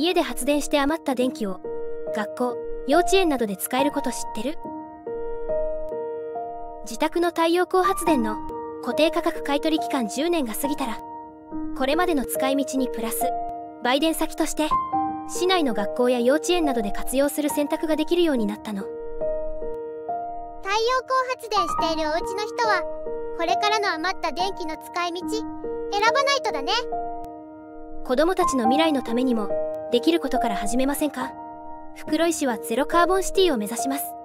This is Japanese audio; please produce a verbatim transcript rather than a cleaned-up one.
家で発電して余った電気を学校、幼稚園などで使えること知ってる？自宅の太陽光発電の固定価格買取期間じゅうねんが過ぎたら、これまでの使い道にプラス売電先として市内の学校や幼稚園などで活用する選択ができるようになったの。 太陽光発電しているお家の人はこれからの余った電気の使い道選ばないとだね。 子供たちの未来のためにもできることから始めませんか？袋井市はゼロカーボンシティを目指します。